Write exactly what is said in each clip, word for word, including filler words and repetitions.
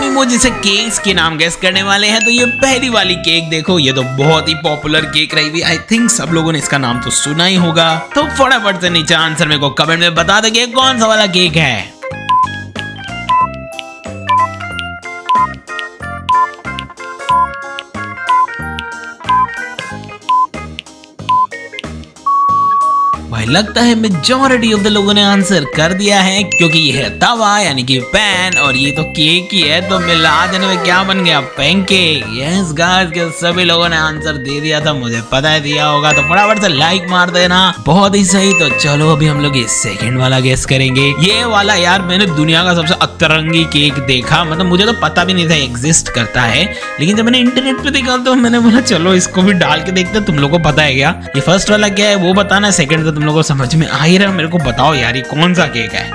अभी मुझे से केक्स के नाम गेस करने वाले हैं। तो ये पहली वाली केक देखो, ये तो बहुत ही पॉपुलर केक रही हुई। आई थिंक सब लोगों ने इसका नाम तो सुना ही होगा। तो फटाफट से नीचे आंसर मेरे को कमेंट में बता दो कि कौन सा वाला केक है। भाई लगता है मेजॉरिटी ऑफ द लोगों ने आंसर कर दिया है, क्योंकि ये है तवा यानी कि पैन और ये तो केक ही है। तो मिला देने में क्या बन गया, पैनकेक। यस गाइस के सभी लोगों ने आंसर दे दिया था, मुझे पता है दिया होगा। तो फटाफट से लाइक मार देना, बहुत ही सही। तो चलो अभी हम लोग ये सेकंड वाला गेस करेंगे। ये वाला यार मैंने दुनिया का सबसे अतरंगी केक देखा, मतलब मुझे तो पता भी नहीं था एग्जिस्ट करता है, लेकिन जब मैंने इंटरनेट पे देखा तो मैंने बोला चलो इसको भी डाल के देखते। तुम लोग को पता है क्या ये फर्स्ट वाला क्या है वो बताना, सेकंड तो तुम लोगों को समझ में आ ही रहा। मेरे को बताओ यार ये कौन सा केक है।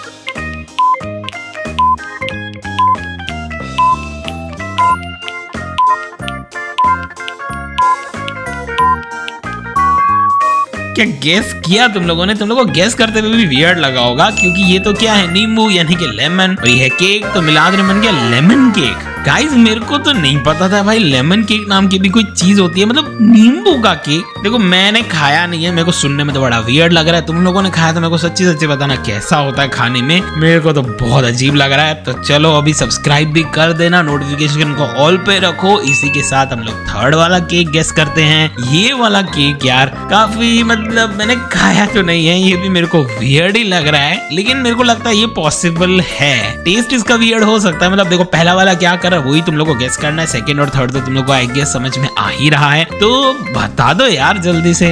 क्या गेस किया तुम लोगों ने? तुम लोगों को गेस करते हुए भी वियर्ड लगा होगा, क्योंकि ये तो क्या है, नींबू यानी कि लेमन, और ये है केक। तो मिला के बन गया लेमन केक। गाइस मेरे को तो नहीं पता था भाई लेमन केक नाम की भी कोई चीज होती है, मतलब नींबू का केक। देखो मैंने खाया नहीं है, मेरे को सुनने में तो बड़ा वियर्ड लग रहा है। तुम लोगों ने खाया तो मेरे को सच्ची सच्ची बताना कैसा होता है खाने में। मेरे को तो बहुत अजीब लग रहा है। तो चलो अभी सब्सक्राइब भी कर देना, नोटिफिकेशन को ऑल पे रखो। इसी के साथ हम लोग थर्ड वाला केक गेस करते हैं। ये वाला केक यार काफी मतलब मैंने खाया तो नहीं है, ये भी मेरे को वियर्ड ही लग रहा है, लेकिन मेरे को लगता है ये पॉसिबल है। टेस्ट इसका वियर्ड हो सकता है। मतलब देखो पहला वाला क्या कर रहा है वही तुम लोग को गेस करना है, सेकंड और थर्ड तो तुम लोग को आई गेस समझ में आ ही रहा है। तो बता दो यार जल्दी से।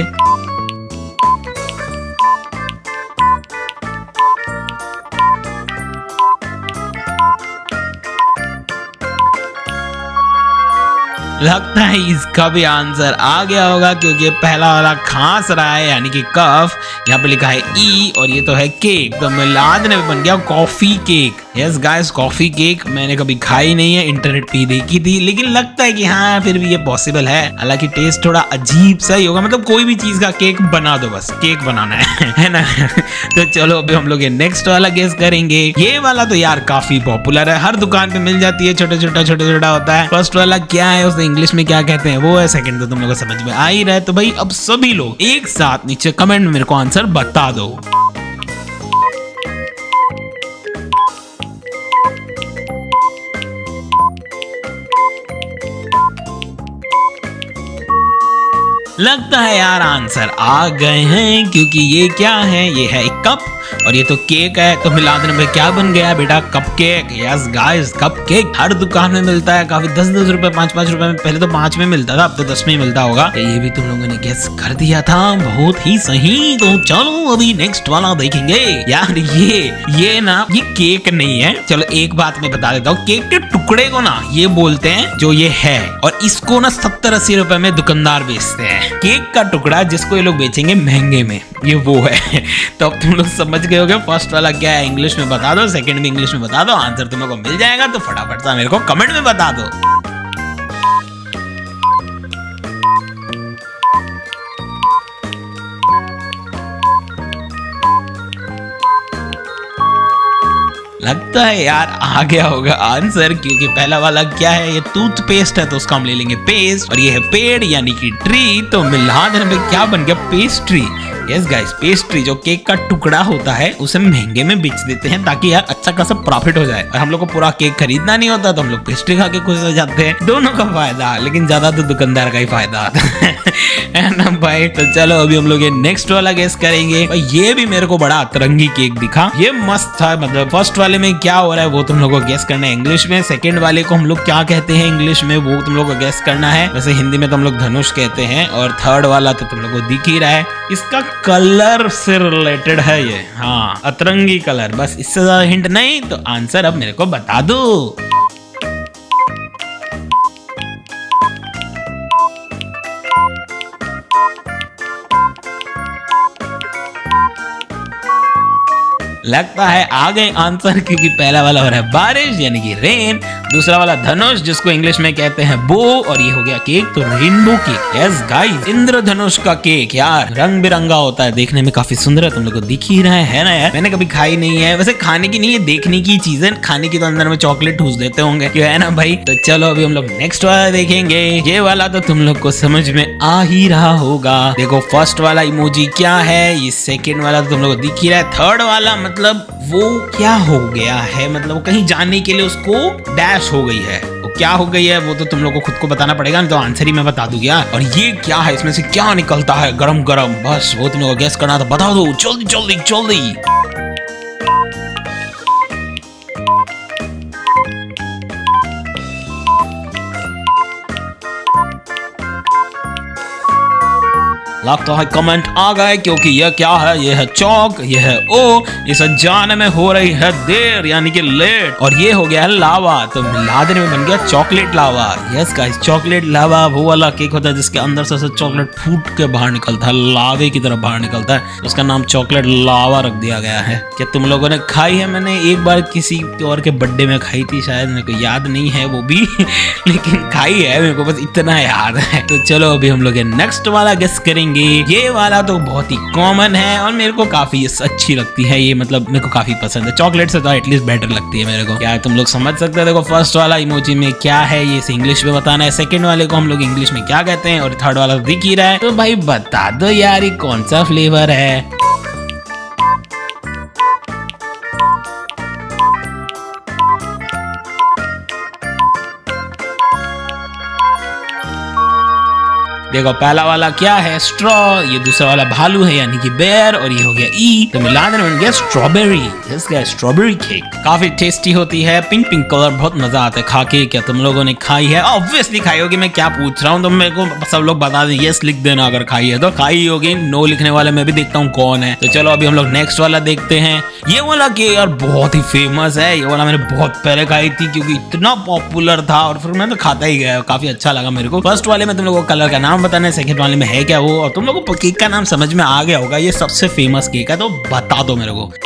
लगता है इसका भी आंसर आ गया होगा, क्योंकि पहला वाला खांस रहा है यानी कि कफ, यहाँ पे लिखा है ई, और ये तो है केक। तो मिला देने में बन गया coffee cake. Yes guys coffee cake मैंने कभी खाई नहीं है, इंटरनेट पे देखी थी, लेकिन लगता है कि हाँ फिर भी ये पॉसिबल है। हालांकि टेस्ट थोड़ा अजीब सा ही होगा, मतलब कोई भी चीज का केक बना दो, बस केक बनाना है है ना। तो चलो अभी हम लोग ये नेक्स्ट वाला गेस करेंगे। ये वाला तो यार काफी पॉपुलर है, हर दुकान पे मिल जाती है, छोटा छोटा छोटा छोटा होता है। फर्स्ट वाला क्या है उसने इंग्लिश में क्या कहते हैं वो है, सेकंड तो तुम लोग को समझ में आ ही रहा है। तो भाई अब सभी लोग एक साथ नीचे कमेंट में मेरे को आंसर बता दो। लगता है यार आंसर आ गए हैं, क्योंकि ये क्या है, ये है एक कप और ये तो केक है। तो मिला देने में क्या बन गया बेटा, cupcake. Yes guys cupcake हर दुकान में मिलता है, काफी दस दस रुपए पांच पांच रुपए में, पहले तो पांच में मिलता था, अब तो दस में मिलता होगा। ये भी तुम लोगों ने गेस कर दिया था, बहुत ही सही। तो चलो अभी नेक्स्ट वाला देखेंगे। यार ये ये ना ये केक नहीं है। चलो एक बात मैं बता देता हूँ, केक के टुकड़े को ना ये बोलते हैं जो ये है, और इसको ना सत्तर अस्सी रुपए में दुकानदार बेचते हैं। केक का टुकड़ा जिसको ये लोग बेचेंगे महंगे में, ये वो है। तो अब तुम लोग समझ गए होगे फर्स्ट वाला क्या है, इंग्लिश में बता दो, सेकंड भी इंग्लिश में बता दो, आंसर तुम लोग को मिल जाएगा। तो फटाफट से मेरे को कमेंट में बता दो। लगता है यार आ गया होगा आंसर, क्योंकि पहला वाला क्या है, ये टूथपेस्ट है, तो उसका हम ले लेंगे पेस्ट, और ये है पेड़ यानी कि ट्री। तो मिला देने में क्या बन गया, पेस्ट्री। यस गाइस पेस्ट्री जो केक का टुकड़ा होता है उसे महंगे में बेच देते हैं, ताकि यार अच्छा खासा प्रॉफिट हो जाए। और हम लोग को पूरा केक खरीदना नहीं होता, तो हम लोग पेस्ट्री खा के खुश हो जाते हैं। दोनों का फायदा, लेकिन ज्यादा तो दुकानदार का ही फायदा आता है ना भाई। तो चलो अभी हम लोग ये नेक्स्ट वाला गेस करेंगे। ये भी मेरे को बड़ा अतरंगी केक दिखा, ये मस्त था। मतलब फर्स्ट वाले में क्या हो रहा है वो तुम लोग को गेस करना है इंग्लिश में, सेकंड वाले को हम लोग क्या कहते हैं इंग्लिश में वो तुम लोग को गेस करना है। वैसे हिंदी में तो हम लोग धनुष कहते हैं, और थर्ड वाला तो तुम लोग को दिख ही रहा है, इसका कलर से रिलेटेड है ये। हाँ अतरंगी कलर, बस इससे ज्यादा हिंट नहीं। तो आंसर अब मेरे को बता दो। लगता है आ गए आंसर, क्योंकि पहला वाला हो रहा है बारिश यानी कि रेन, दूसरा वाला धनुष जिसको इंग्लिश में कहते हैं बो, और ये हो गया केक तो रेनबो केक। यस गाइस, इंद्रधनुष का केक यार रंग बिरंगा होता है, देखने में काफी सुंदर है, तुम लोग को दिख ही रहा है ना यार। मैंने कभी खाई नहीं है, वैसे खाने की नहीं है, देखने की चीजें, खाने की तो अंदर में चॉकलेट ठूस देते होंगे, क्यों है ना भाई। तो चलो अभी हम लोग नेक्स्ट वाला देखेंगे। ये वाला तो तुम लोग को समझ में आ ही रहा होगा। देखो फर्स्ट वाला इमोजी क्या है, ये सेकेंड वाला तो तुम लोग को दिख ही रहा है, थर्ड वाला मतलब वो क्या हो गया है, मतलब वो कहीं जाने के लिए उसको डैश हो गई है, वो क्या हो गई है वो तो तुम लोग को खुद को बताना पड़ेगा, नहीं तो आंसर ही मैं बता दूं क्या। और ये क्या है, इसमें से क्या निकलता है गरम गरम, बस वो तुम लोग को गेस करना, तो बता दो जल्दी जल्दी जल्दी। लगता है कमेंट आ गए, क्योंकि यह क्या है, यह है चौक, यह है ओ, इसे जाने में हो रही है देर यानी कि लेट, और ये हो गया है लावा, तो मिला देने में बन गया chocolate lava. Yes guys, chocolate lava वो वाला केक होता है जिसके अंदर से चॉकलेट फूट के बाहर निकलता है, लावे की तरह बाहर निकलता है, उसका नाम चॉकलेट लावा रख दिया गया है। क्या तुम लोगों ने खाई है? मैंने एक बार किसी और के बर्थडे में खाई थी, शायद मेरे को याद नहीं है वो भी लेकिन खाई है, मेरे को बस इतना याद है। तो चलो अभी हम लोग नेक्स्ट वाला गेस करेंगे। ये वाला तो बहुत ही कॉमन है और मेरे को काफी अच्छी लगती है ये, मतलब मेरे को काफी पसंद है, चॉकलेट से तो एटलीस्ट बेटर लगती है मेरे को। क्या तुम लोग समझ सकते हैं? देखो फर्स्ट वाला इमोजी में क्या है, ये इंग्लिश में बताना है, सेकंड वाले को हम लोग इंग्लिश में क्या कहते हैं, और थर्ड वाला दिख ही रहा है, तो भाई बता दो यार ये कौन सा फ्लेवर है। देखो पहला वाला क्या है, स्ट्रॉ, ये दूसरा वाला भालू है यानी कि बेर, और ये हो गया ई, तो मिला देने बन गया स्ट्रॉबेरी। इसका स्ट्रॉबेरी केक काफी टेस्टी होती है, पिंक पिंक कलर, बहुत मजा आता है खा के। क्या तुम लोगों ने खाई है? ऑब्वियसली खाई होगी, मैं क्या पूछ रहा हूँ, तो मेरे को सब लोग बता दें, यस लिख देना अगर खाई है तो। खाई होगी, नो लिखने वाले मैं भी देखता हूँ कौन है। तो चलो अभी हम लोग नेक्स्ट वाला देखते हैं। ये वाला केक यार बहुत ही फेमस है, ये वाला मैंने बहुत पहले खाई थी क्योंकि इतना पॉपुलर था, और फिर मैं तो खाता ही गया, काफी अच्छा लगा मेरे को। फर्स्ट वाले में तुम लोगों को कलर का नाम बताना है, सेकंड वाले में है क्या वो, और तुम लोगों को केक का नाम समझ में आ गया होगा, ये सबसे फेमस केक है, तो बता दो मेरे को।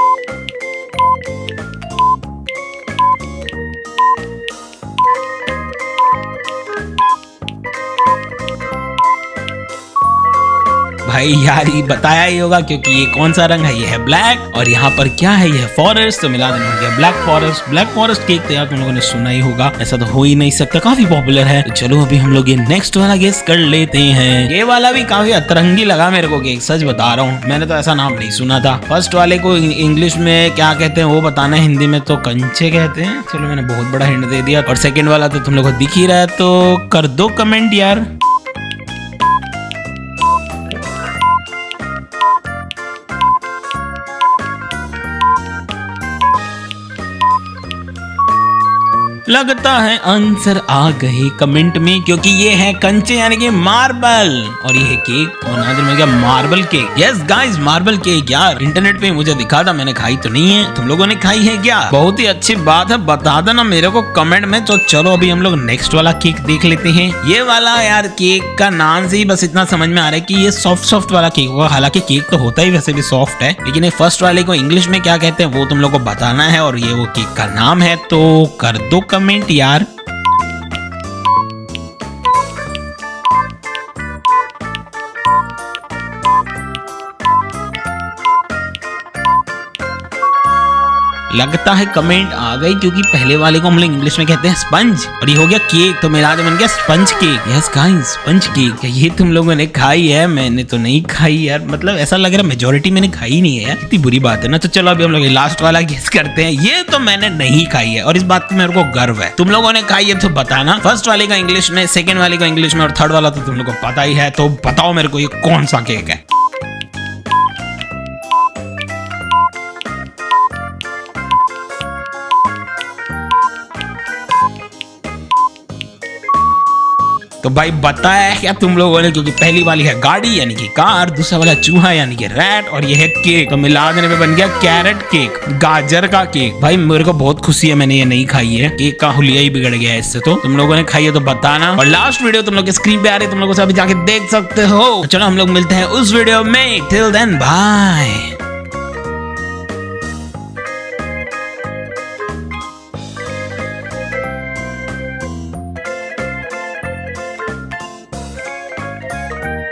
भाई यार ये बताया ही होगा क्योंकि ये कौन सा रंग है, ये है ब्लैक, और यहाँ पर क्या है, ये है फॉरेस्ट, तो मिला देना हो गया black forest. Black forest cake तो यार तुम लोगों ने सुना ही होगा, ऐसा तो हो ही नहीं सकता, काफी पॉपुलर है। तो चलो अभी हम लोग ये नेक्स्ट वाला गेस कर लेते हैं। ये वाला भी काफी अतरंगी लगा मेरे को केक, सच बता रहा हूँ, मैंने तो ऐसा नाम नहीं सुना था। फर्स्ट वाले को इंग्लिश में क्या कहते हैं वो बताना है, हिंदी में तो कंचे कहते हैं, चलो मैंने बहुत बड़ा हिंट दे दिया। और सेकेंड वाला तो तुम लोग को दिख ही रहा है, तो कर दो कमेंट यार। लगता है आंसर आ गए कमेंट में, क्योंकि ये है कंचे यानी कि मार्बल, और ये है केक, और नाम में क्या, marble cake. Yes guys, marble cake यार इंटरनेट पे मुझे दिखा था, मैंने खाई तो नहीं है, तुम लोगों ने खाई है क्या? बहुत ही अच्छी बात है, बता देना मेरे को कमेंट में। तो चलो अभी हम लोग नेक्स्ट वाला केक देख लेते हैं। ये वाला यार केक का नाम से ही बस इतना समझ में आ रहा है कि ये सॉफ्ट सॉफ्ट वाला केक होगा, हालांकि केक तो होता ही वैसे भी सॉफ्ट है, लेकिन ये फर्स्ट वाले को इंग्लिश में क्या कहते हैं वो तुम लोग को बताना है, और ये वो केक का नाम है, तो कर दो कमेंट यार। लगता है कमेंट आ गई, क्योंकि पहले वाले को हम लोग इंग्लिश में कहते हैं स्पंज, और ये हो गया केक, तो मेरा बन गया sponge cake. Yes guys, sponge cake, ये तुम लोगों ने खाई है, मैंने तो नहीं खाई यार, मतलब ऐसा लग रहा है मेजोरिटी मैंने खाई नहीं है यार, कितनी बुरी बात है ना। तो चलो अभी हम लोग लास्ट वाला गेस करते हैं। ये तो मैंने नहीं खाई है और इस बात पे मेरे को गर्व है, तुम लोगों ने खाई है तो बताना। फर्स्ट वाले का इंग्लिश में, सेकेंड वाले का इंग्लिश में, और थर्ड वाला तो तुम लोग को पता ही है, तो बताओ मेरे को ये कौन सा केक है। तो भाई बताया क्या तुम लोगों ने, क्योंकि पहली वाली है गाड़ी यानी कि कार, दूसरा वाला चूहा यानी कि रैट, और ये है केक, तो मिला देने पे बन गया कैरेट केक, गाजर का केक। भाई मेरे को बहुत खुशी है मैंने ये नहीं खाई है, केक का हुलिया ही बिगड़ गया है इससे, तो तुम लोगों ने खाई है तो बताना। और लास्ट वीडियो तुम लोग के स्क्रीन पे आ रही है, तुम लोगों से अभी जाके देख सकते हो। चलो हम लोग मिलते हैं उस वीडियो में, टिल देन बाय।